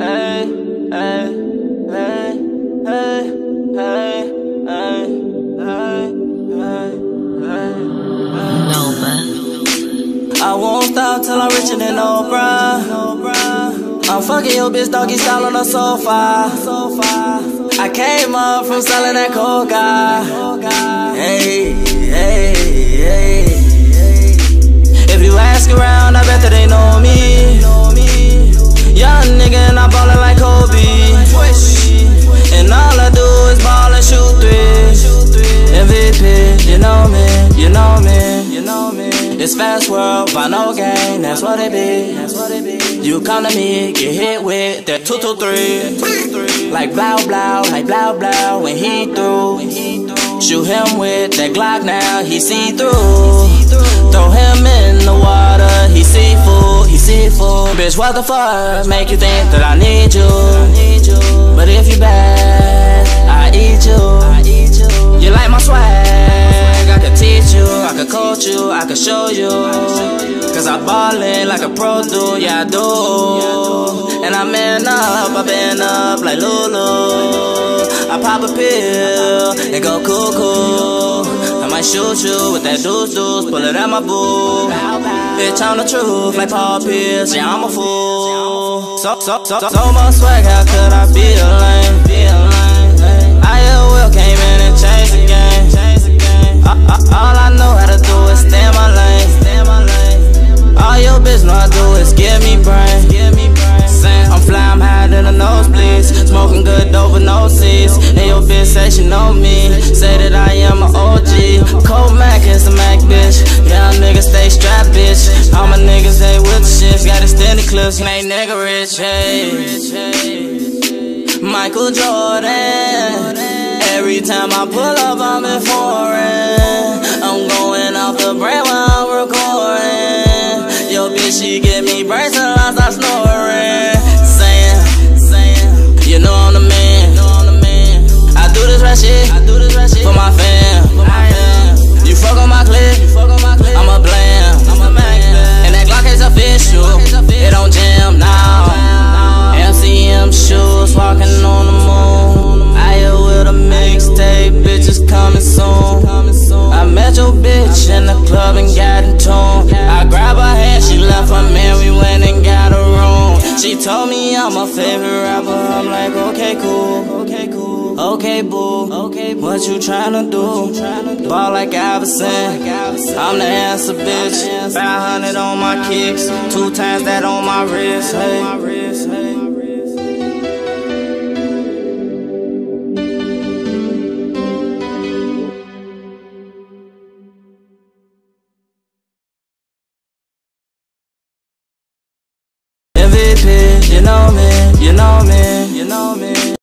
I won't stop till I'm richer than Oprah. I'm fucking your bitch doggy style on the sofa. I came up from selling that coca. Hey, hey, hey. If you ask around, I bet that they know me. Young nigga and I'm ballin' like Kobe. And all I do is ball and shoot threes. MVP, you know me, you know me, you know me. It's fast world, by no game, that's what it be. You come to me, get hit with that 2-2-3. Like blow blow, like blow blow when he through. Shoot him with that Glock now, he see through. Throw him in the water, he seafood, he seafood. Bitch, what the fuck make you think that I need you? But if you bad, I eat you. You like my swag, I could teach you, I could coach you, I could show you. Cause I ballin' like a pro do, yeah I do. And I man up, I been up like Lulu. I pop a pill and go cuckoo. I might shoot you with that deuce, pull it out my boo. Bitch, I'm the truth, like Paul Pierce, yeah I'm a fool. So much swag, how could I be a lame? I will came in and changed the game. All I know how to do is stay in my lane. All your bitch know I do is give me brain. I'm flying higher than the nosebleeds, smoking good over no seeds. And your bitch say she know me, say that I am an OG. Cold Mac is a Mac bitch, young niggas stay strapped bitch. All my niggas they with the shits, got extended clips, and they nigga rich. Hey, Michael Jordan. Every time I pull up, I'm in foreign. I'm going off the brand while I'm recording. Yo, bitch, she give me brains till I stop snoring. Saying, you know I'm the man. I do this rap shit for my fam. You fuck on my clip, I'm a blam. And that Glock is official, it don't jam now. MCM shoes, walking on the moon. I with a mixtape, bitches coming soon. I met your bitch in the club and got in tune. I grabbed her hand, she left her man, we went and got a room. She told me I'm her favorite rapper, I'm like okay cool, okay boo, what you tryna do? Ball like Iverson, I'm the answer bitch. 500 on my kicks, 2 times that on my wrist, hey. MVP, you know me, you know me, you know me.